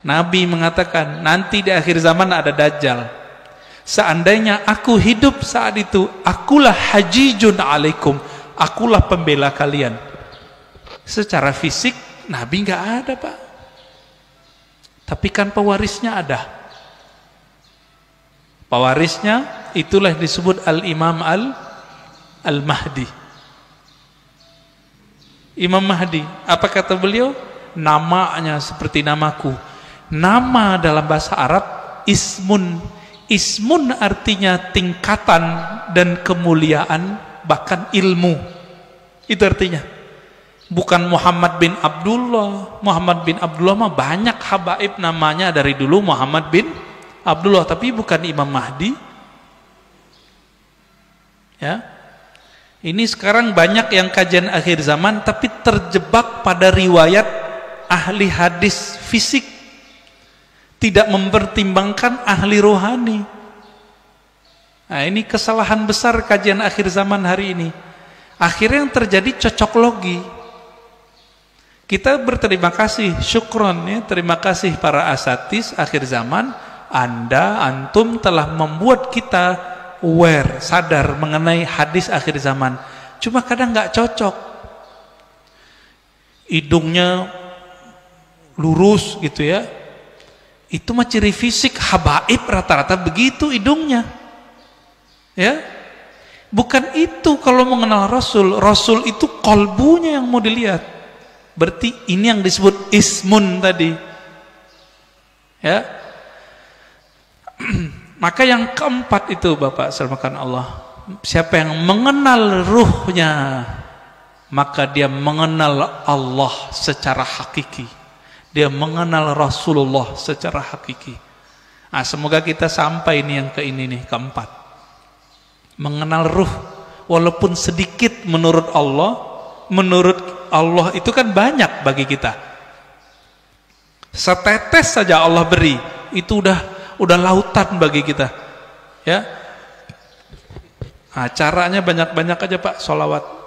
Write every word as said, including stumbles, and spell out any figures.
Nabi mengatakan nanti di akhir zaman ada Dajjal. Seandainya aku hidup saat itu, akulah hajijun alaikum, akulah pembela kalian. Secara fisik Nabi nggak ada, Pak, tapi kan pewarisnya ada. Pewarisnya itulah disebut Al-Imam Al Al-Mahdi. Imam Mahdi, apa kata beliau? Namanya seperti namaku. Nama dalam bahasa Arab ismun. Ismun artinya tingkatan dan kemuliaan, bahkan ilmu. Itu artinya. Bukan Muhammad bin Abdullah. Muhammad bin Abdullah mah banyak habaib namanya dari dulu Muhammad bin Abdullah, tapi bukan Imam Mahdi. Ya. Ini sekarang banyak yang kajian akhir zaman tapi terjebak pada riwayat ahli hadis fisik, tidak mempertimbangkan ahli rohani. Nah, ini kesalahan besar kajian akhir zaman hari ini. Akhirnya yang terjadi cocok logi. Kita berterima kasih, syukron ya, terima kasih para asatis akhir zaman, Anda antum telah membuat kita aware, sadar mengenai hadis akhir zaman. Cuma kadang nggak cocok. Hidungnya lurus gitu ya. Itu mah ciri fisik habaib, rata-rata begitu hidungnya. Ya. Bukan itu kalau mengenal Rasul. Rasul itu kolbunya yang mau dilihat. Berarti ini yang disebut ismun tadi. Ya. Maka yang keempat itu Bapak selamatkan Allah, siapa yang mengenal ruhnya, maka dia mengenal Allah secara hakiki, dia mengenal Rasulullah secara hakiki. Nah, semoga kita sampai ini yang ke ini nih, keempat, mengenal ruh. Walaupun sedikit menurut Allah, menurut Allah itu kan banyak bagi kita. Setetes saja Allah beri, itu udah udah lautan bagi kita, ya. Nah, caranya banyak-banyak aja Pak, sholawat.